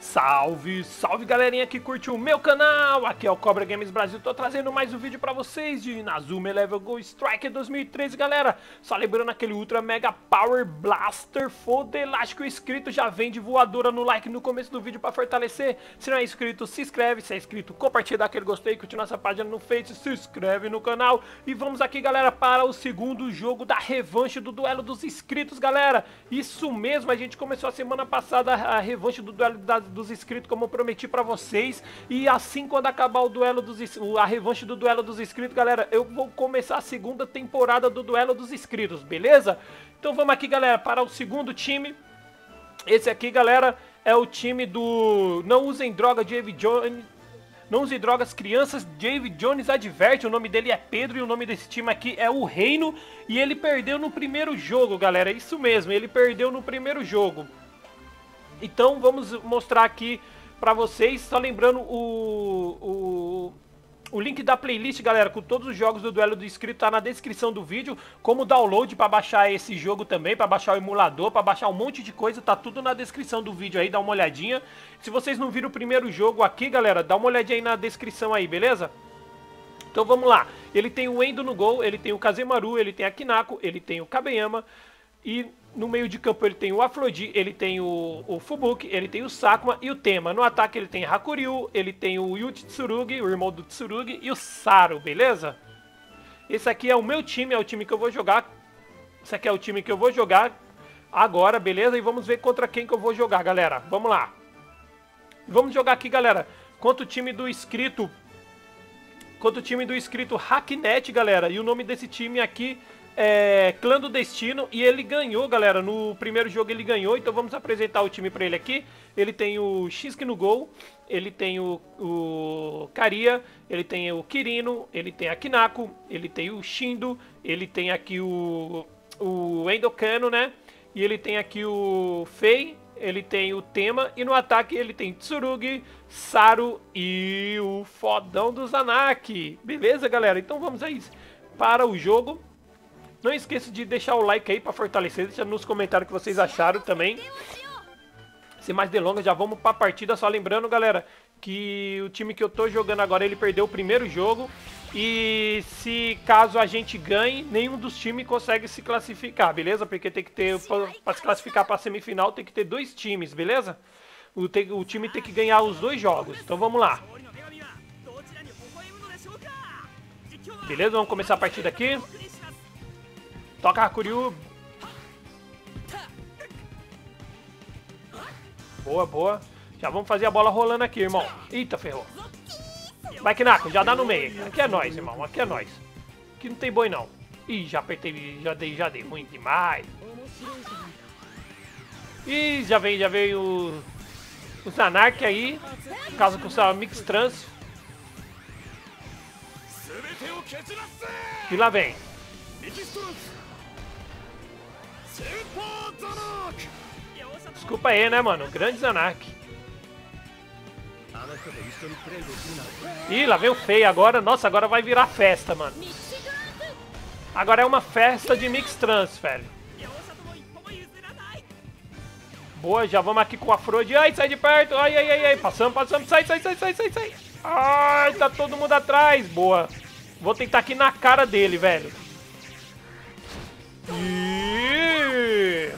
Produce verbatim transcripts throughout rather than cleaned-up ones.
Salve, salve galerinha que curte o meu canal, aqui é o Cobra Games Brasil, tô trazendo mais um vídeo pra vocês de Inazuma Eleven Go Strike dois mil e treze, galera. Só lembrando aquele Ultra Mega Power Blaster Foda Elástico inscrito, já vem de voadora no like no começo do vídeo pra fortalecer. Se não é inscrito, se inscreve, se é inscrito, compartilha, dá aquele gostei, curte nossa página no Face, se inscreve no canal. E vamos aqui, galera, para o segundo jogo da revanche do Duelo dos Inscritos, galera. Isso mesmo, a gente começou a semana passada a revanche do Duelo das dos inscritos, como eu prometi pra vocês. E assim, quando acabar o duelo dos a revanche do Duelo dos Inscritos, galera, eu vou começar a segunda temporada do Duelo dos Inscritos, beleza? Então vamos aqui, galera, para o segundo time. Esse aqui, galera, é o time do Não Usem Droga, David Jones. Não Usem Drogas, Crianças, David Jones adverte. O nome dele é Pedro e o nome desse time aqui é o Reino. E ele perdeu no primeiro jogo, galera, é isso mesmo, ele perdeu no primeiro jogo. Então vamos mostrar aqui pra vocês, só lembrando o, o, o link da playlist, galera, com todos os jogos do Duelo do Inscrito tá na descrição do vídeo, como download pra baixar esse jogo também, pra baixar o emulador, pra baixar um monte de coisa, tá tudo na descrição do vídeo aí, dá uma olhadinha. Se vocês não viram o primeiro jogo aqui, galera, dá uma olhadinha aí na descrição aí, beleza? Então vamos lá, ele tem o Endo no gol, ele tem o Kazemaru, ele tem a Kinako, ele tem o Kabeyama. E no meio de campo ele tem o Afrodite, ele tem o, o Fubuki, ele tem o Sakuma e o Tema. No ataque ele tem Hakuryu, ele tem o Yuji Tsurugi, o irmão do Tsurugi, e o Saru, beleza? Esse aqui é o meu time, é o time que eu vou jogar. Esse aqui é o time que eu vou jogar agora, beleza? E vamos ver contra quem que eu vou jogar, galera. Vamos lá. Vamos jogar aqui, galera, contra o time do inscrito. Contra o time do inscrito Hacknet, galera. E o nome desse time aqui é Clã do Destino, e ele ganhou, galera, no primeiro jogo ele ganhou, então vamos apresentar o time pra ele aqui. Ele tem o Shinsuke no gol, ele tem o, o Karia, ele tem o Kirino, ele tem a Kinako, ele tem o Shindo, ele tem aqui o, o Endokano, né, e ele tem aqui o Fei, ele tem o Tema, e no ataque ele tem Tsurugi, Saru e o fodão do Zanaki. Beleza, galera? Então vamos aí para o jogo. Não esqueça de deixar o like aí pra fortalecer, deixa nos comentários o que vocês acharam também. Sem mais delongas, já vamos pra partida, só lembrando, galera, que o time que eu tô jogando agora, ele perdeu o primeiro jogo. E se caso a gente ganhe, nenhum dos times consegue se classificar, beleza? Porque tem que ter, pra, pra se classificar pra semifinal, tem que ter dois times, beleza? O, tem, o time tem que ganhar os dois jogos, então vamos lá. Beleza, vamos começar a partida aqui. Toca Hakuryu. Boa, boa. Já vamos fazer a bola rolando aqui, irmão. Eita, ferrou. Vai, Kinako, já dá no meio. Aqui é nós, irmão. Aqui é nós. Aqui não tem boi, não. Ih, já apertei. Já dei, já dei ruim demais. Ih, já veio, já veio o, o Zanark aí. Por causa com o seu Mix Trans. E lá vem. Desculpa aí, né, mano? Grande Zanark. Ih, lá vem o Fei agora. Nossa, agora vai virar festa, mano. Agora é uma festa de Mix Trans, velho. Boa, já vamos aqui com o Afrodite. Ai, sai de perto. Ai, ai, ai, ai. Passamos, passamos. Sai, sai, sai, sai, sai, sai. Ai, tá todo mundo atrás. Boa. Vou tentar aqui na cara dele, velho. Ih.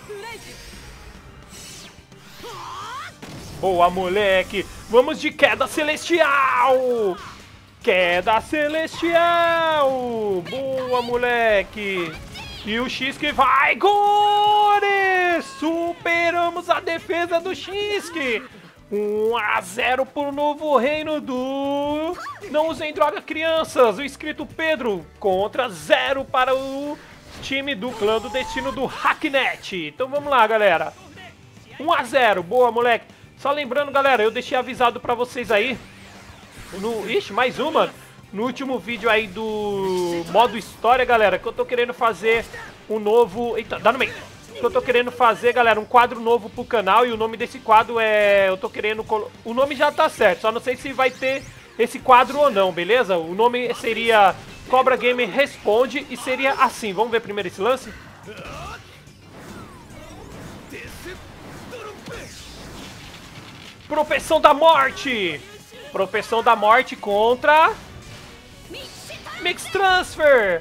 Boa, moleque. Vamos de queda celestial. Queda celestial. Boa, moleque. E o Shinsuke vai. Gore! Superamos a defesa do Shinsuke. um a zero pro novo reino do Não Usem Droga, Crianças. O inscrito Pedro contra zero para o time do Clã do Destino do Hacknet. Então vamos lá, galera. um a zero. Boa, moleque. Só lembrando, galera, eu deixei avisado pra vocês aí. No, ixi, mais uma. No último vídeo aí do modo história, galera, que eu tô querendo fazer um novo... Eita, dá no meio. Que eu tô querendo fazer, galera, um quadro novo pro canal. E o nome desse quadro é... Eu tô querendo... Colo... O nome já tá certo, só não sei se vai ter esse quadro ou não, beleza? O nome seria Cobra Game Responde e seria assim. Vamos ver primeiro esse lance? Profissão da Morte. Profissão da Morte contra... Mix Transfer.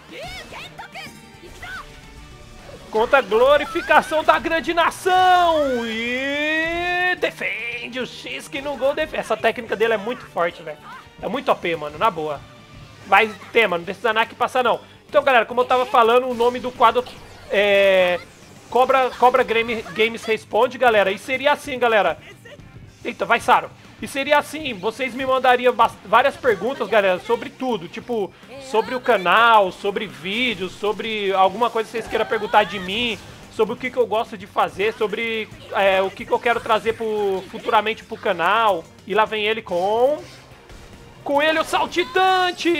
Contra a Glorificação da Grande Nação. E defende o X que no gol defende. Essa técnica dele é muito forte, velho. É muito O P, mano, na boa. Vai ter, mano, não precisa nada que passar, não. Então, galera, como eu tava falando, o nome do quadro é... Cobra, Cobra Games Responde, galera. E seria assim, galera. Eita, vai, Saro. E seria assim, vocês me mandariam várias perguntas, galera, sobre tudo. Tipo, sobre o canal, sobre vídeos, sobre alguma coisa que vocês queiram perguntar de mim, sobre o que, que eu gosto de fazer, sobre é, o que, que eu quero trazer pro, futuramente pro canal. E lá vem ele com... Coelho Saltitante!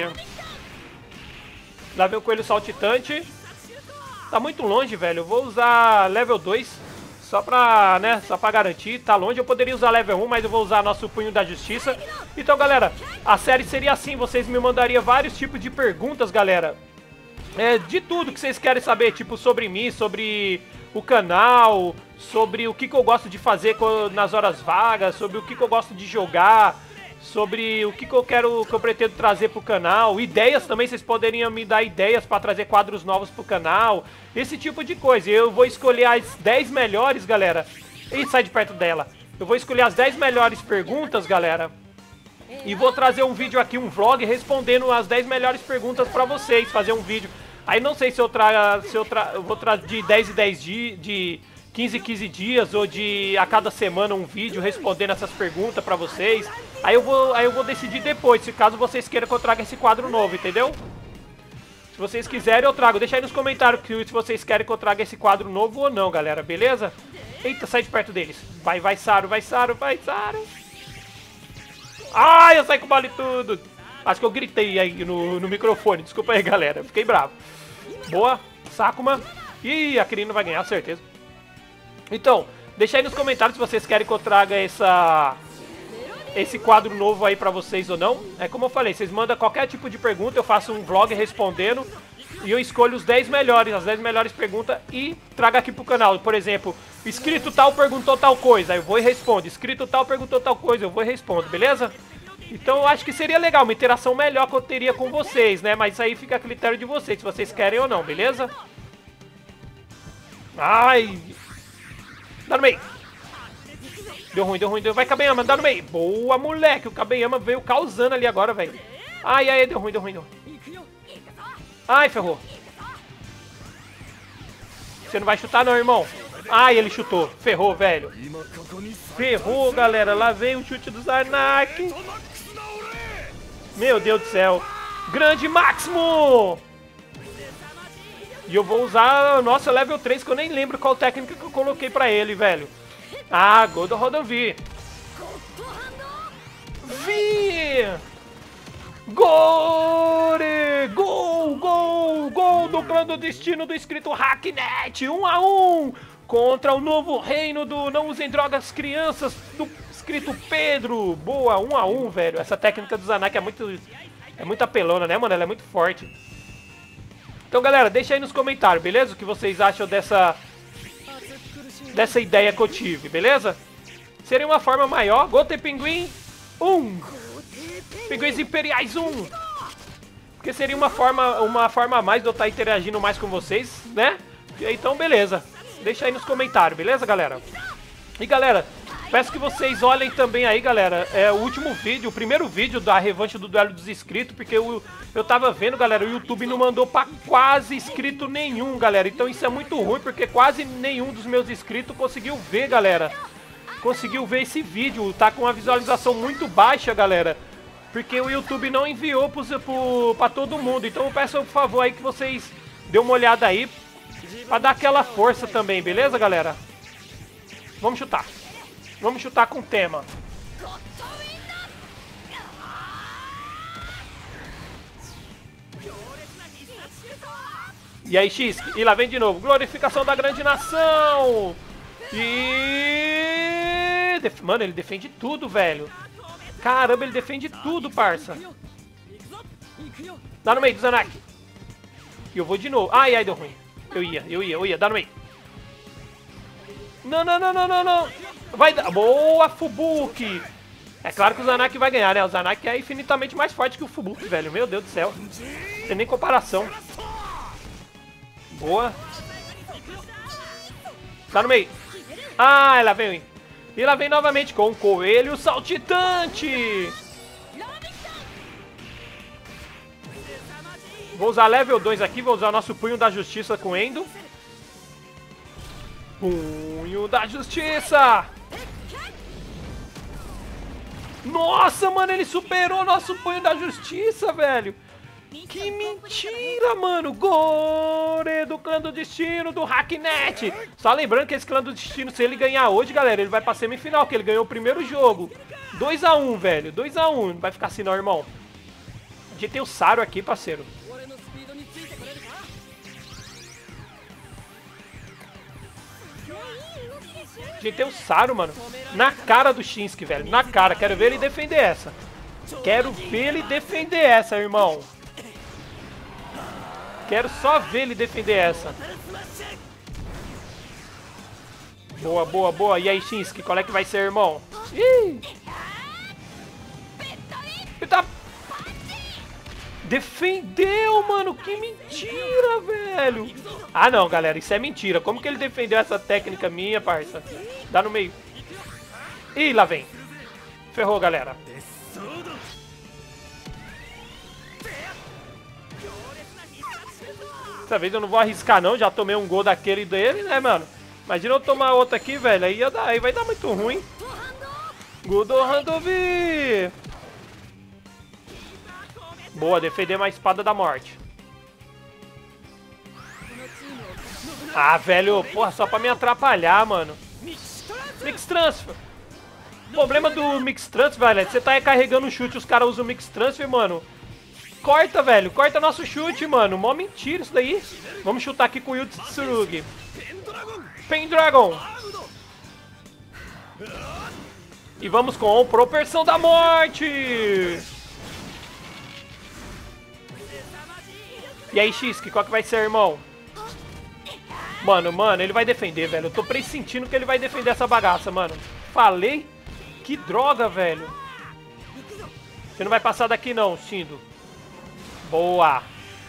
Lá vem o Coelho Saltitante. Tá muito longe, velho. Eu vou usar level dois. Só pra, né, só pra garantir, tá longe. Eu poderia usar level um, mas eu vou usar nosso Punho da Justiça. Então, galera, a série seria assim. Vocês me mandariam vários tipos de perguntas, galera. É, de tudo que vocês querem saber. Tipo, sobre mim, sobre o canal, sobre o que, que eu gosto de fazer nas horas vagas, sobre o que, que eu gosto de jogar, sobre o que, que eu quero, que eu pretendo trazer pro canal. Ideias também, vocês poderiam me dar ideias pra trazer quadros novos pro canal. Esse tipo de coisa. Eu vou escolher as dez melhores, galera. E sai de perto dela. Eu vou escolher as dez melhores perguntas, galera. E vou trazer um vídeo aqui, um vlog, respondendo as dez melhores perguntas pra vocês. Fazer um vídeo. Aí não sei se eu trago, se eu, tra eu vou trazer de dez em dez dias, de quinze em quinze dias, ou de a cada semana um vídeo respondendo essas perguntas pra vocês. Aí eu vou, aí eu vou decidir depois, se caso vocês queiram que eu traga esse quadro novo, entendeu? Se vocês quiserem, eu trago. Deixa aí nos comentários que, se vocês querem que eu traga esse quadro novo ou não, galera, beleza? Eita, sai de perto deles. Vai, vai, Saro, vai, Saro, vai, Saro. Ai, eu saí com bola e tudo. Acho que eu gritei aí no, no microfone. Desculpa aí, galera. Fiquei bravo. Boa, Sakuma. Ih, a Kirin não vai ganhar, certeza. Então, deixa aí nos comentários se vocês querem que eu traga essa... esse quadro novo aí pra vocês ou não. É como eu falei, vocês mandam qualquer tipo de pergunta, eu faço um vlog respondendo e eu escolho os dez melhores, as dez melhores perguntas e trago aqui pro canal. Por exemplo, inscrito tal perguntou tal coisa, aí eu vou e respondo. Inscrito tal perguntou tal coisa, eu vou e respondo, beleza? Então eu acho que seria legal, uma interação melhor que eu teria com vocês, né? Mas isso aí fica a critério de vocês, se vocês querem ou não, beleza? Ai... Dá no meio. Deu ruim, deu ruim, deu... Vai, Kabeyama, dá no meio. Boa, moleque. O Kabeyama veio causando ali agora, velho. Ai, ai, deu ruim, deu ruim, deu ruim. Ai, ferrou. Você não vai chutar não, irmão. Ai, ele chutou. Ferrou, velho. Ferrou, galera. Lá vem o chute do Zarnak. Meu Deus do céu. Grande Máximo. E eu vou usar, nossa, level três, que eu nem lembro qual técnica que eu coloquei pra ele, velho. Ah, gol do Rodovi. Vi! Gol! Gol, gol, gol do Clã do Destino do inscrito Hacknet. um a um contra o novo reino do Não Usem Drogas Crianças do inscrito Pedro. Boa, um a um, velho. Essa técnica do Zarnak é muito, é muito apelona, né, mano? Ela é muito forte. Então, galera, deixa aí nos comentários, beleza? O que vocês acham dessa... dessa ideia que eu tive, beleza? Seria uma forma maior. Goten Pinguim um. Pinguins Imperiais um. Porque seria uma forma, uma forma a mais de eu estar interagindo mais com vocês, né? Então, beleza. Deixa aí nos comentários, beleza, galera? E, galera, peço que vocês olhem também aí, galera, é, o último vídeo, o primeiro vídeo da revanche do Duelo dos Inscritos, porque eu, eu tava vendo, galera, o YouTube não mandou pra quase inscrito nenhum, galera. Então isso é muito ruim, porque quase nenhum dos meus inscritos conseguiu ver, galera. Conseguiu ver esse vídeo, tá com uma visualização muito baixa, galera. Porque o YouTube não enviou pros, pro, pra todo mundo. Então eu peço, por favor, aí que vocês dêem uma olhada aí, pra dar aquela força também, beleza, galera? Vamos chutar. Vamos chutar com tema. E aí, X, e lá vem de novo. Glorificação da Grande Nação. E... Mano, ele defende tudo, velho. Caramba, ele defende tudo, parça. Dá no meio do Zarnak. E eu vou de novo. Ai, ai, deu ruim. Eu ia, eu ia, eu ia. Dá no meio. Não, não, não, não, não, não. Vai dar. Boa, Fubuki. É claro que o Zanaki vai ganhar, né? O Zanaki é infinitamente mais forte que o Fubuki, velho. Meu Deus do céu. Não tem nem comparação. Boa. Tá no meio. Ah, ela vem. E ela vem novamente com o coelho saltitante. Vou usar level dois aqui. Vou usar o nosso punho da justiça com Endo. Punho da justiça. Nossa, mano, ele superou nosso punho da justiça, velho. Que mentira, mano. Gore do clã do destino, do Hacknet. Só lembrando que esse clã do destino, se ele ganhar hoje, galera, ele vai pra semifinal, porque ele ganhou o primeiro jogo. dois a um, velho. dois a um. Não vai ficar assim não, irmão. A gente tem o Saru aqui, parceiro. A gente tem o Saru, mano. Na cara do Shinsuke, velho. Na cara. Quero ver ele defender essa. Quero ver ele defender essa, irmão. Quero só ver ele defender essa. Boa, boa, boa. E aí, Shinsuke, qual é que vai ser, irmão? Ih! Eita! Defendeu, mano. Que mentira, velho. Ah, não, galera. Isso é mentira. Como que ele defendeu essa técnica minha, parça? Dá no meio. Ih, lá vem. Ferrou, galera. Dessa vez eu não vou arriscar, não. Já tomei um gol daquele dele, né, mano? Imagina eu tomar outro aqui, velho. Aí, ia dar, aí vai dar muito ruim. Gol do Handovi. Boa, defender uma espada da morte. Ah, velho, porra, só pra me atrapalhar, mano. Mix Transfer. O problema do Mix Transfer, velho, é que você tá recarregando o chute e os caras usam o Mix Transfer, mano. Corta, velho, corta nosso chute, mano. Mó mentira isso daí. Vamos chutar aqui com o Yu Tsurugi. Pendragon. E vamos com Propulsão da Morte. E aí, Shinsuke, qual que vai ser, irmão? Mano, mano, ele vai defender, velho. Eu tô pressentindo que ele vai defender essa bagaça, mano. Falei? Que droga, velho. Você não vai passar daqui, não, Shindo. Boa.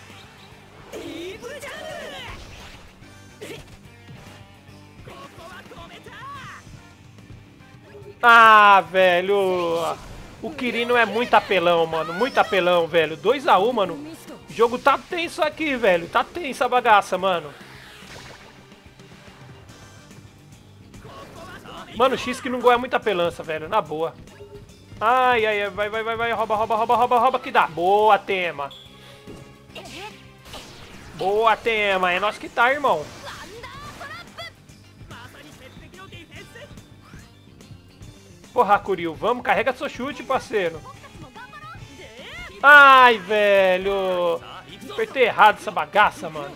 Ah, velho. O Kirino é muito apelão, mano. Muito apelão, velho. dois a um, mano. O jogo tá tenso aqui, velho. Tá tenso a bagaça, mano. Mano, o X que não é muita apelança, velho. Na boa. Ai, ai, ai. Vai, vai, vai, vai. Rouba, rouba, rouba, rouba, rouba que dá. Boa, Tema. Boa, Tema. É nós que tá, irmão. Porra, Kuryu. Vamos, carrega seu chute, parceiro. Ai, velho. Apertei errado essa bagaça, mano.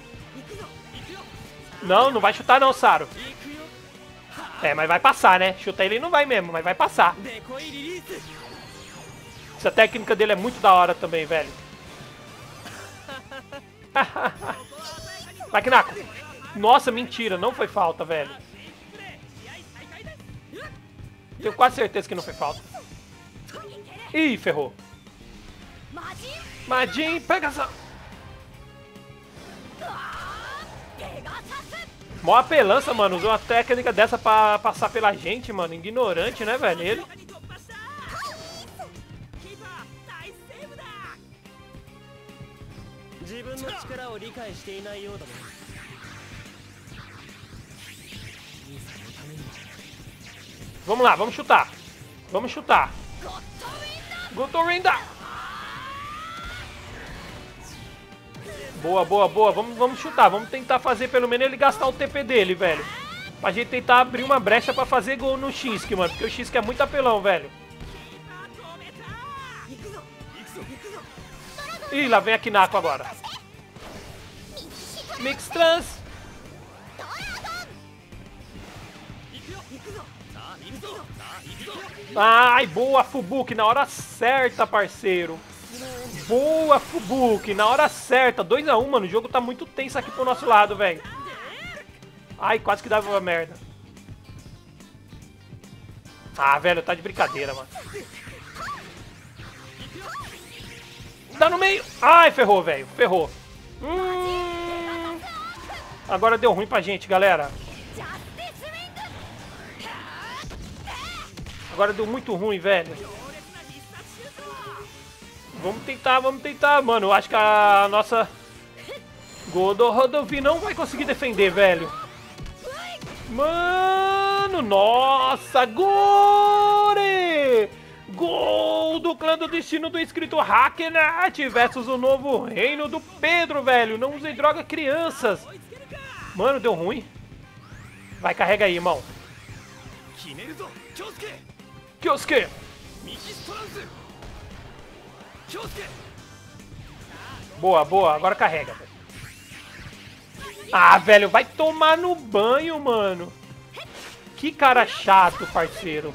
Não, não vai chutar não, Saru. É, mas vai passar, né? Chutar ele não vai mesmo, mas vai passar. Essa técnica dele é muito da hora também, velho. Vai, Kinako. Nossa, mentira, não foi falta, velho. Tenho quase certeza que não foi falta. Ih, ferrou. Majin, pega essa... Mó apelança, mano. Usou uma técnica dessa pra passar pela gente, mano. Ignorante, né, velho? Ele... Vamos lá, vamos chutar. Vamos chutar. Gotorinda! Boa, boa, boa. Vamos, vamos chutar. Vamos tentar fazer pelo menos ele gastar o T P dele, velho. Pra gente tentar abrir uma brecha pra fazer gol no Shinsuke, mano. Porque o Shinsuke é muito apelão, velho. Ih, lá vem a Kinako agora. Mix Trans. Ai, boa, Fubuki. Na hora certa, parceiro. Boa, Fubuki, na hora certa. dois a um, mano. O jogo tá muito tenso aqui pro nosso lado, velho. Ai, quase que dava uma merda. Ah, velho, tá de brincadeira, mano. Dá no meio. Ai, ferrou, velho. Ferrou. Hum... Agora deu ruim pra gente, galera. Agora deu muito ruim, velho. Vamos tentar, vamos tentar, mano. Eu acho que a nossa Godo Rodovi não vai conseguir defender, velho. Mano, nossa, Gore! Gol do clã do destino do inscrito Hacknet versus o novo reino do Pedro, velho. Não usem droga, crianças. Mano, deu ruim. Vai, carrega aí, irmão. Kyosuke! Boa, boa. Agora carrega, velho. Ah, velho, vai tomar no banho, mano. Que cara chato, parceiro.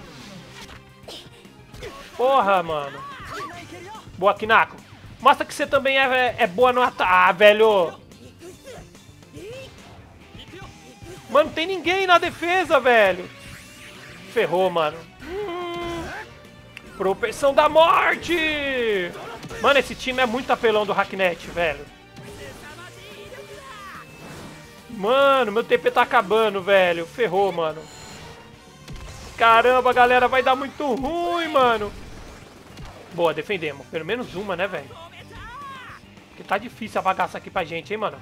Porra, mano. Boa, Kinako. Mostra que você também é, é boa no ataque. Ah, velho. Mano, tem ninguém na defesa, velho. Ferrou, mano. Hum, propensão da morte. Mano, esse time é muito apelão do Hacknet, velho. Mano, meu T P tá acabando, velho. Ferrou, mano. Caramba, galera, vai dar muito ruim, mano. Boa, defendemos. Pelo menos uma, né, velho? Porque tá difícil a bagaça aqui pra gente, hein, mano.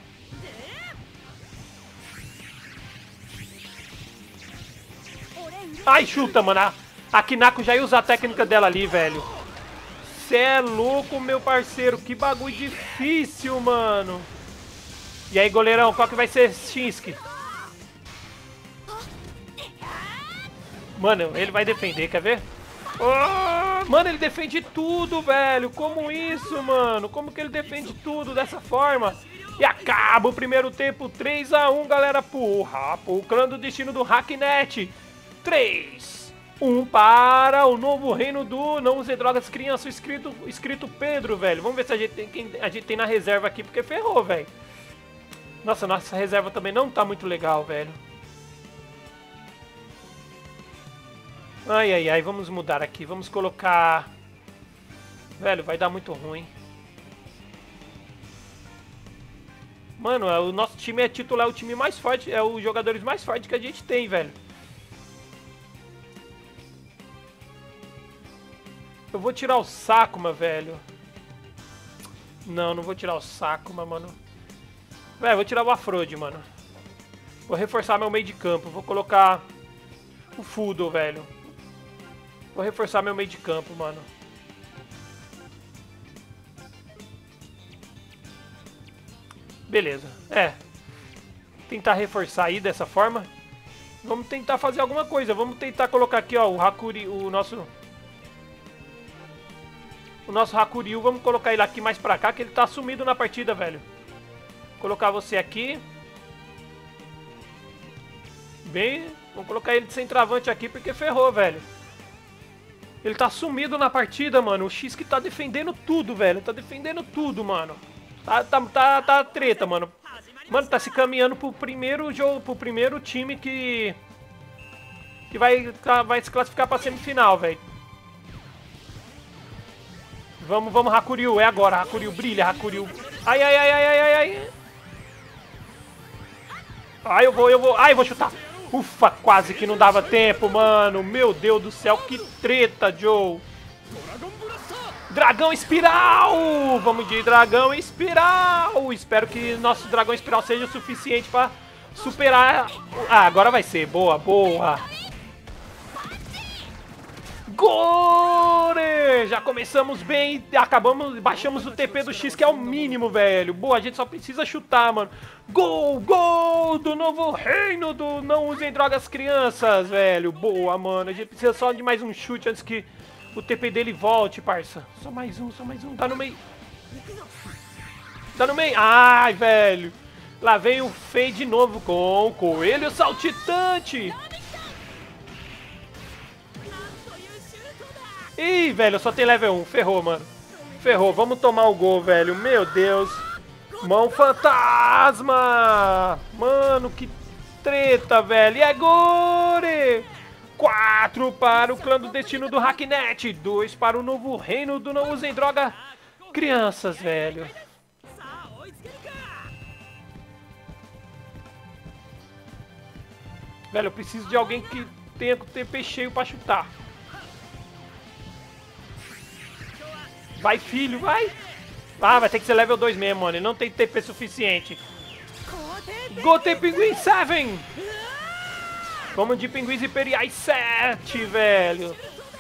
Ai, chuta, mano. A, a Kinako já ia usar a técnica dela ali, velho. Cê é louco, meu parceiro. Que bagulho difícil, mano. E aí, goleirão, qual que vai ser Shinsuke? Mano, ele vai defender, quer ver? Oh, mano, ele defende tudo, velho. Como isso, mano? Como que ele defende tudo dessa forma? E acaba o primeiro tempo, três a um, galera. Porra, o clã do destino do Hacknet. três, um para o novo reino do Não Use Drogas, criança, escrito, escrito Pedro, velho. Vamos ver se a gente tem quem a gente tem na reserva aqui, porque ferrou, velho. Nossa, nossa reserva também não tá muito legal, velho. Ai, ai, ai, vamos mudar aqui. Vamos colocar... Velho, vai dar muito ruim. Mano, o nosso time é titular, é o time mais forte, é os jogadores mais fortes que a gente tem, velho. Eu vou tirar o Sakuma, velho. Não, não vou tirar o Sakuma, mano. Velho, vou tirar o Afrode, mano. Vou reforçar meu meio de campo. Vou colocar o Fudo, velho. Vou reforçar meu meio de campo, mano. Beleza. É. Tentar reforçar aí dessa forma. Vamos tentar fazer alguma coisa. Vamos tentar colocar aqui, ó, o Hakuri, o nosso... O nosso Hakuryu, vamos colocar ele aqui mais pra cá, que ele tá sumido na partida, velho. Vou colocar você aqui. Bem, vamos colocar ele de centroavante aqui, porque ferrou, velho. Ele tá sumido na partida, mano. O X que tá defendendo tudo, velho. Tá defendendo tudo, mano. Tá, tá, tá, tá treta, mano. Mano, tá se caminhando pro primeiro jogo, pro primeiro time que... Que vai, vai se classificar pra semifinal, velho. Vamos, vamos, Hakuryu. É agora, Hakuryu. Brilha, Hakuryu. Ai, ai, ai, ai, ai, ai, ai. Ai, eu vou, eu vou. Ai, eu vou chutar. Ufa, quase que não dava tempo, mano. Meu Deus do céu, que treta, Joe. Dragão Espiral. Vamos de Dragão Espiral. Espero que nosso Dragão Espiral seja o suficiente pra superar. Ah, agora vai ser. Boa, boa. Gore! Já começamos bem e acabamos, baixamos o T P do X, que é o mínimo, velho. Boa, a gente só precisa chutar, mano. Gol, gol do novo reino do Não Usem Drogas, crianças, velho. Boa, mano. A gente precisa só de mais um chute antes que o T P dele volte, parça. Só mais um, só mais um. Tá no meio. Tá no meio. Ai, velho. Lá vem o Fei de novo com o Coelho Saltitante. Ih, velho, eu só tenho level um. Ferrou, mano. Ferrou. Vamos tomar o gol, velho. Meu Deus. Mão fantasma. Mano, que treta, velho. E é Gore. quatro quatro para o clã do destino do Hacknet. dois para o novo reino do Não Usem Droga Crianças, velho. Velho, eu preciso de alguém que tenha o T P cheio pra chutar. Vai, filho, vai. Ah, vai ter que ser level dois mesmo, mano. Ele não tem T P suficiente. Gotei Pinguim sete. Vamos de Pinguins Imperiais sete, velho.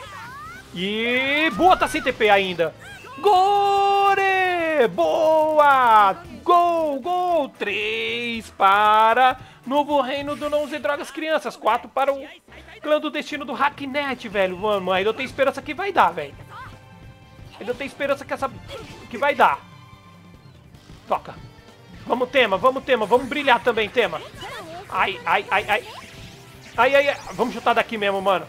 E boa, tá sem T P ainda. Gore! Boa! Gol, gol! três para Novo Reino do Não Use Drogas Crianças. quatro para o Clã do Destino do Hacknet, velho. Mano, ainda eu tenho esperança que vai dar, velho. Ainda eu tenho esperança que, essa... que vai dar. Toca. Vamos, Tema, vamos, Tema. Vamos brilhar também, Tema. Ai, ai, ai, ai. Ai, ai, ai. Vamos chutar daqui mesmo, mano.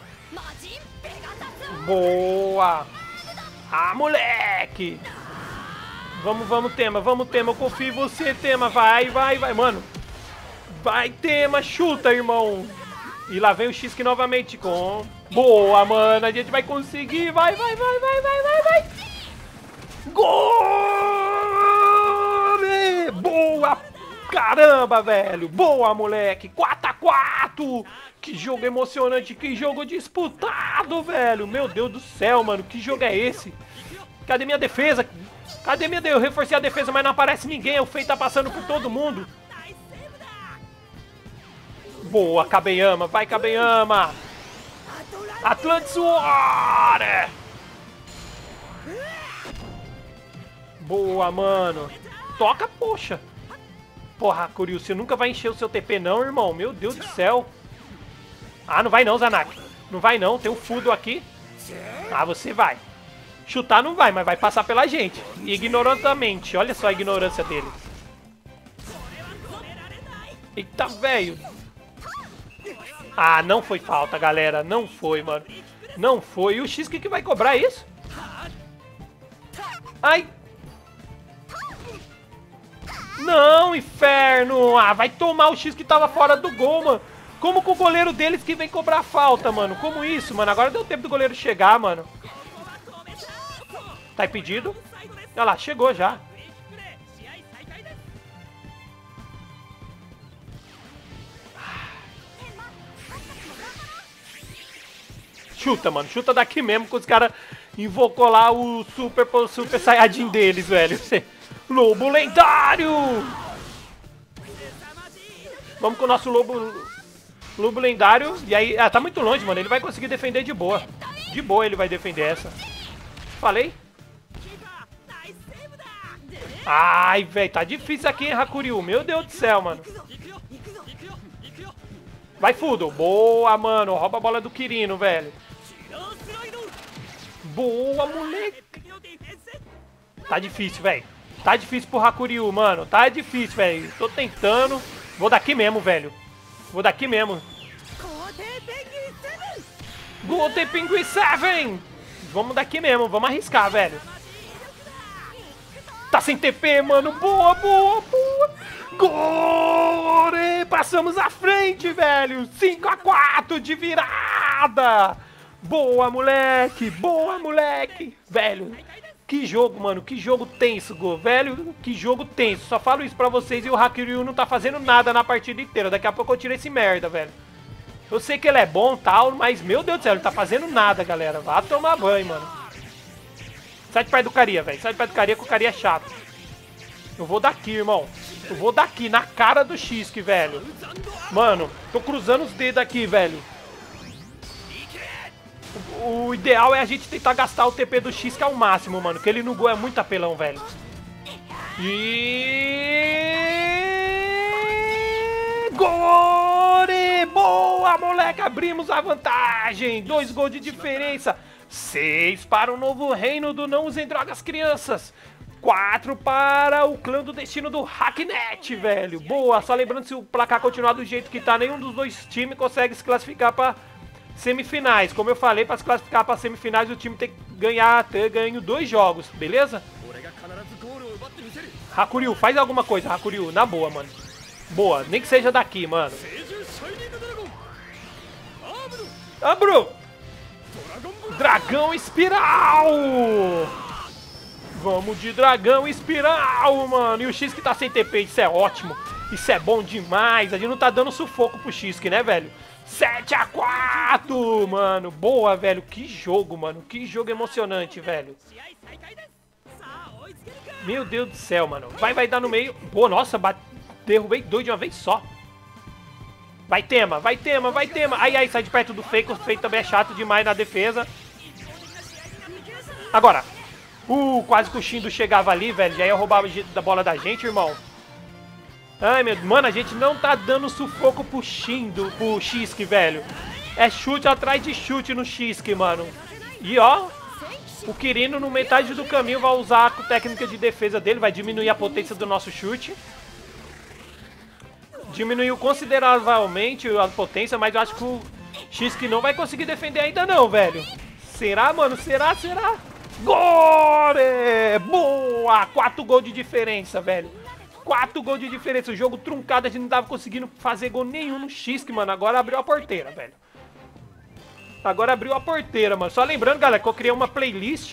Boa. Ah, moleque. Vamos, vamos, Tema. Vamos, Tema. Eu confio em você, Tema. Vai, vai, vai. Mano. Vai, Tema. Chuta, irmão. E lá vem o X-K novamente com... Boa, mano. A gente vai conseguir. Vai, vai, vai, vai, vai, vai, vai. Gol! Boa! Caramba, velho. Boa, moleque. quatro a quatro. Que jogo emocionante. Que jogo disputado, velho. Meu Deus do céu, mano. Que jogo é esse? Cadê minha defesa? Cadê minha defesa? Eu reforcei a defesa, mas não aparece ninguém. O Fei tá passando por todo mundo. Boa, Kabeyama. Vai, Kabeyama. Atlantis War! Boa, mano. Toca, poxa. Porra, Hakuryu, você nunca vai encher o seu T P não, irmão. Meu Deus do céu. Ah, não vai não, Zanak. Não vai não, tem um Fudo aqui. Ah, você vai. Chutar não vai, mas vai passar pela gente. Ignorantamente. Olha só a ignorância dele. Eita, velho. Ah, não foi falta, galera. Não foi, mano. Não foi. E o X que, que vai cobrar isso? Ai. Não, inferno. Ah, vai tomar o X que tava fora do gol, mano. Como com o goleiro deles que vem cobrar falta, mano? Como isso, mano? Agora deu tempo do goleiro chegar, mano. Tá impedido? Olha lá, chegou já. Chuta, mano. Chuta daqui mesmo, que os caras invocou lá o Super, super Saiyajin deles, velho. Lobo lendário! Vamos com o nosso lobo, lobo lendário. E aí, ah, tá muito longe, mano. Ele vai conseguir defender de boa. De boa ele vai defender essa. Falei? Ai, velho, tá difícil aqui, hein, Hakuryu. Meu Deus do céu, mano. Vai, Fudo. Boa, mano. Rouba a bola do Kirino, velho. Boa, moleque. Tá difícil, velho. Tá difícil pro Hakuryu, mano. Tá difícil, velho. Tô tentando. Vou daqui mesmo, velho. Vou daqui mesmo. Gotei Pinguim sete. Vamos daqui mesmo. Vamos arriscar, velho. Tá sem T P, mano. Boa, boa, boa. Gore! Passamos à frente, velho. cinco a quatro de virada. Boa, moleque. Boa, moleque. Velho. Que jogo, mano, que jogo tenso, Go. Velho, que jogo tenso. Só falo isso pra vocês e o Hakuryu não tá fazendo nada na partida inteira. Daqui a pouco eu tiro esse merda, velho. Eu sei que ele é bom e tal, mas, meu Deus do céu, ele tá fazendo nada, galera. Vá tomar banho, mano. Sai de perto do Caria, velho. Sai de perto do Caria, que o Caria é chato. Eu vou daqui, irmão. Eu vou daqui, na cara do X-K, velho. Mano, tô cruzando os dedos aqui, velho. O ideal é a gente tentar gastar o T P do X-K ao máximo, mano. Que ele no gol é muito apelão, velho. E... Gore! Boa, moleque! Abrimos a vantagem. Dois gols de diferença. Seis para o novo reino do Não Usem Drogas Crianças. Quatro para o clã do destino do Hacknet, velho. Boa, só lembrando, se o placar continuar do jeito que tá, nenhum dos dois times consegue se classificar para semifinais. Como eu falei, para se classificar para semifinais, o time tem que ganhar, ter ganho dois jogos, beleza? Hakuryu, faz alguma coisa, Hakuryu, na boa, mano. Boa, nem que seja daqui, mano. Abro! Dragão espiral! Vamos de dragão espiral, mano. E o X que tá sem T P, isso é ótimo. Isso é bom demais. A gente não tá dando sufoco pro X, né, velho? sete a quatro, mano. Boa, velho. Que jogo, mano. Que jogo emocionante, velho. Meu Deus do céu, mano. Vai, vai dar no meio. Boa, nossa, bate... derrubei dois de uma vez só. Vai, Tema, vai, Tema, vai, Tema. Ai, ai, sai de perto do Fake. O Fake também é chato demais na defesa. Agora. Uh, quase que o Shindo chegava ali, velho. Já ia roubar a bola da gente, irmão. Ai, meu... Mano, a gente não tá dando sufoco pro Shindo, pro Shiski, velho. É chute atrás de chute no Shiski, mano. E, ó... O Kirino, no metade do caminho, vai usar a técnica de defesa dele. Vai diminuir a potência do nosso chute. Diminuiu consideravelmente a potência, mas eu acho que o Shiski não vai conseguir defender ainda não, velho. Será, mano? Será? Será? Gore! Boa! Quatro gols de diferença, velho. Quatro gols de diferença. O jogo truncado, a gente não tava conseguindo fazer gol nenhum no Shiski, mano. Agora abriu a porteira, velho. Agora abriu a porteira, mano. Só lembrando, galera, que eu criei uma playlist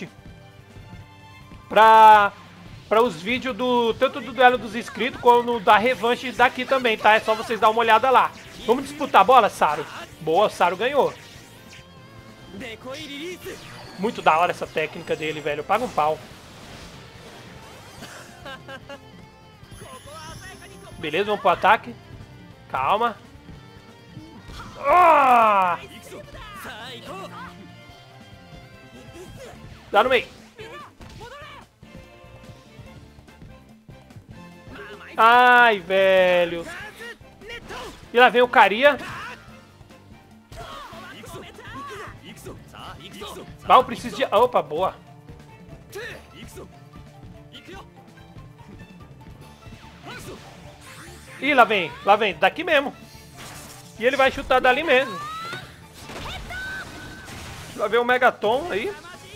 pra, pra os vídeos do tanto do duelo dos inscritos como da revanche daqui também, tá? É só vocês dar uma olhada lá. Vamos disputar a bola, Saru? Boa, Saru ganhou. Muito da hora essa técnica dele, velho. Paga um pau. Beleza, vamos pro ataque. Calma. Ah! Dá no meio. Ai, velho. E lá vem o Caria. Ah, eu preciso de... Opa, boa. Ih, lá vem. Lá vem. Daqui mesmo. E ele vai chutar dali mesmo. Vai ver o Megaton aí.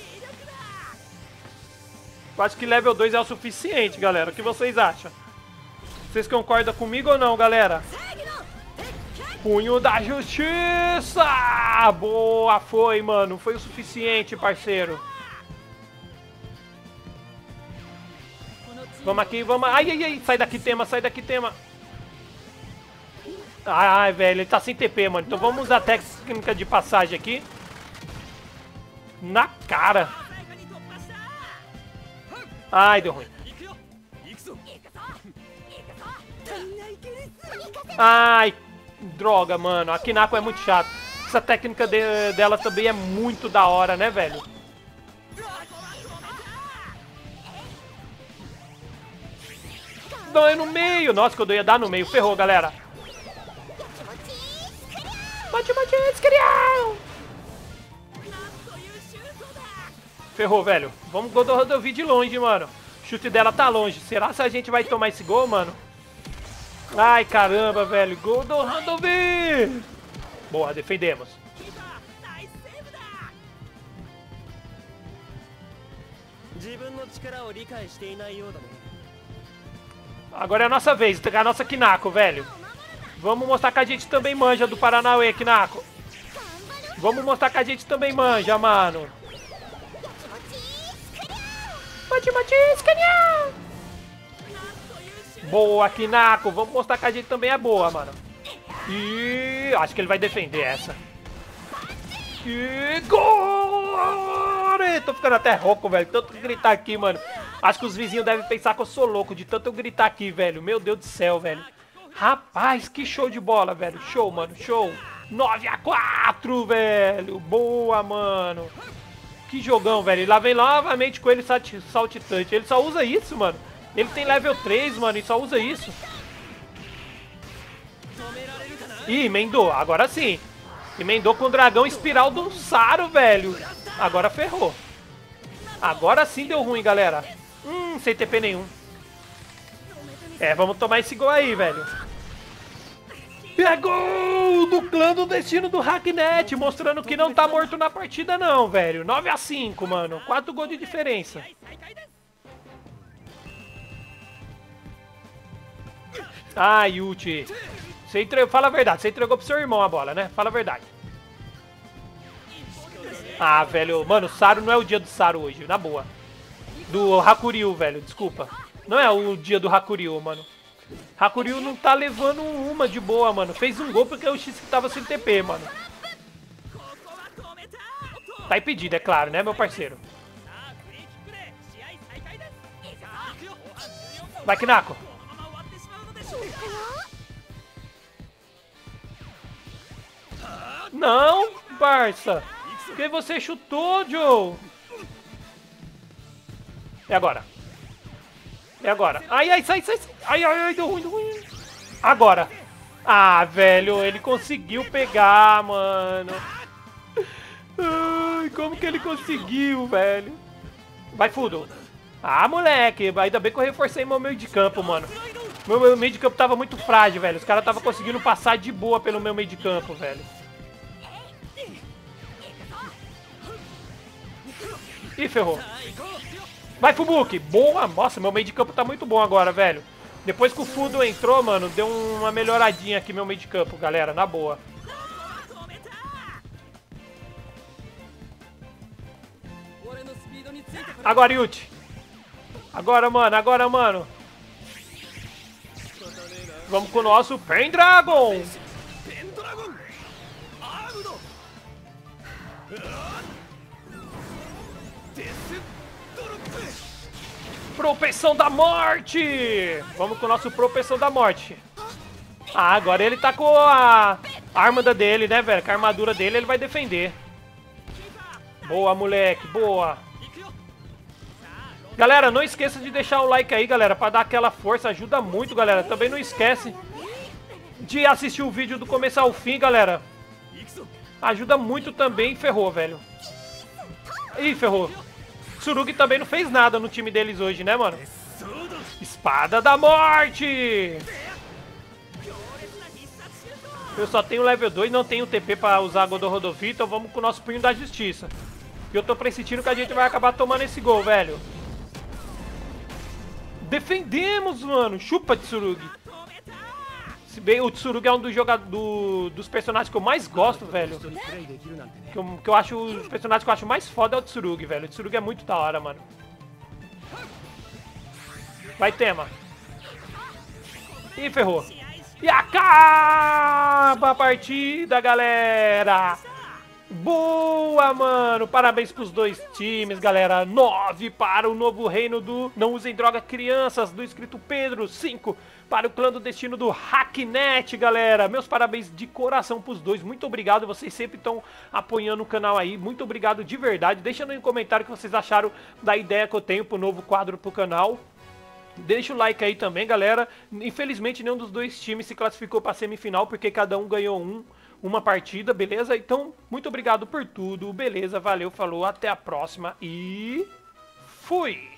Eu acho que level dois é o suficiente, galera. O que vocês acham? Vocês concordam comigo ou não, galera? Punho da Justiça! Boa, foi, mano. Foi o suficiente, parceiro. Vamos aqui, vamos... Ai, ai, ai. Sai daqui, Tema. Sai daqui, Tema. Ai, velho. Ele tá sem T P, mano. Então vamos usar a técnica de passagem aqui. Na cara. Ai, deu ruim. Ai, droga, mano. A Kinako é muito chato. Essa técnica de, dela também é muito da hora, né, velho? Não, é no meio. Nossa, que eu ia dar no meio. Ferrou, galera. Bate, bate, escrial. Ferrou, velho. Vamos gol do Rodovi de longe, mano. O chute dela tá longe. Será que a gente vai tomar esse gol, mano? Ai, caramba, velho. Gol do Rodovi. Boa, defendemos. Agora é a nossa vez. A nossa Kinako, velho. Vamos mostrar que a gente também manja do Paranauê, Kinako. Vamos mostrar que a gente também manja, mano. Bate, bate, escanear. Boa, Kinako. Vamos mostrar que a gente também é boa, mano. E acho que ele vai defender essa. E gol! Tô ficando até rouco, velho. Tanto gritar aqui, mano. Acho que os vizinhos devem pensar que eu sou louco de tanto eu gritar aqui, velho. Meu Deus do céu, velho. Rapaz, que show de bola, velho. Show, mano, show. nove a quatro, velho. Boa, mano. Que jogão, velho. E lá vem novamente com ele saltitante. Ele só usa isso, mano. Ele tem level três, mano, e só usa isso. Ih, emendou. Agora sim. Emendou com o dragão espiral do Saru, velho. Agora ferrou. Agora sim deu ruim, galera. Hum, sem T P nenhum. É, vamos tomar esse gol aí, velho. É gol do clã do destino do Hacknet, mostrando que não tá morto na partida não, velho. nove a cinco, mano. quatro gols de diferença. Ah, Yuti. Você entregou, fala a verdade, você entregou pro seu irmão a bola, né? Fala a verdade. Ah, velho. Mano, o Saru não é o dia do Saru hoje, na boa. Do Hakuryu, velho, desculpa. Não é o dia do Hakuryu, mano. Hakuryu não tá levando uma de boa, mano. Fez um gol porque o X que tava sem T P, mano. Tá impedido, é claro, né, meu parceiro? Vai, Kinako. Não, Barça. Por que você chutou, Joe? E agora? E agora? Ai, ai, sai, sai, sai. Ai, ai, ai, deu ruim, deu ruim. Agora. Ah, velho, ele conseguiu pegar, mano. Ai, como que ele conseguiu, velho? Vai, Fudo. Ah, moleque, ainda bem que eu reforcei meu meio de campo, mano. Meu, meu meio de campo tava muito frágil, velho. Os caras estavam conseguindo passar de boa pelo meu meio de campo, velho. Ih, ferrou. Vai, Fubuki. Boa. Nossa, meu meio de campo tá muito bom agora, velho. Depois que o Fudo entrou, mano, deu uma melhoradinha aqui meu meio de campo, galera. Na boa. Agora, Yuti. Agora, mano. Agora, mano. Vamos com o nosso Pendragon. Propensão da morte! Vamos com o nosso propensão da morte. Ah, agora ele tá com a arma dele, né, velho? Com a armadura dele ele vai defender. Boa, moleque, boa. Galera, não esqueça de deixar o like aí, galera, pra dar aquela força. Ajuda muito, galera. Também não esquece de assistir o vídeo do começo ao fim, galera. Ajuda muito também. Ferrou, velho. Ih, ferrou. Tsurugi também não fez nada no time deles hoje, né, mano? Espada da morte! Eu só tenho level dois, não tenho T P pra usar a Godorodovi, então vamos com o nosso punho da justiça. E eu tô pressentindo que a gente vai acabar tomando esse gol, velho. Defendemos, mano! Chupa, Tsurugi! Se bem, o Tsurugi é um dos, jogadores, do, dos personagens que eu mais gosto, velho. Que eu, que eu acho, os personagens que eu acho mais foda é o Tsurugi, velho. O Tsurugi é muito da hora, mano. Vai, Tema. Ih, ferrou. E acaba a partida, galera. Boa, mano. Parabéns pros dois times, galera. nove para o novo reino do Não Usem Droga Crianças, do escrito Pedro. cinco para o clã do destino do Hacknet, galera. Meus parabéns de coração pros dois. Muito obrigado. Vocês sempre estão apoiando o canal aí. Muito obrigado de verdade. Deixa no comentário o que vocês acharam da ideia que eu tenho pro novo quadro pro canal. Deixa o like aí também, galera. Infelizmente, nenhum dos dois times se classificou para semifinal, porque cada um ganhou um, uma partida, beleza? Então, muito obrigado por tudo, beleza? Valeu, falou, até a próxima e fui!